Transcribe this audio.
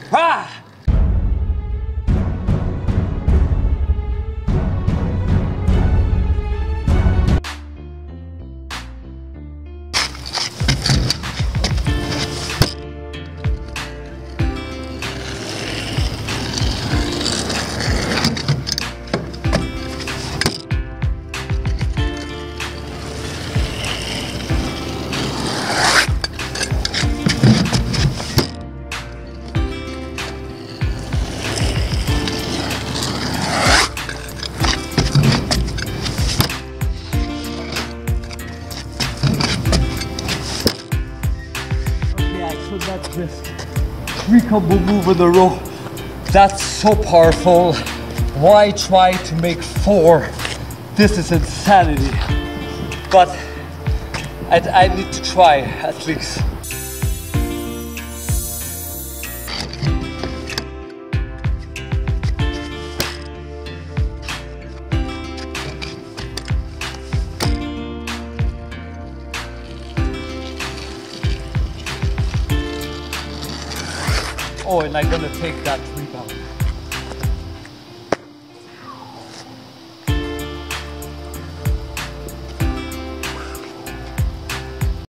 Ah! So that's just 3 combo move in a row. That's so powerful. Why try to make 4? This is insanity. But I need to try at least. Oh, and I'm gonna take that 3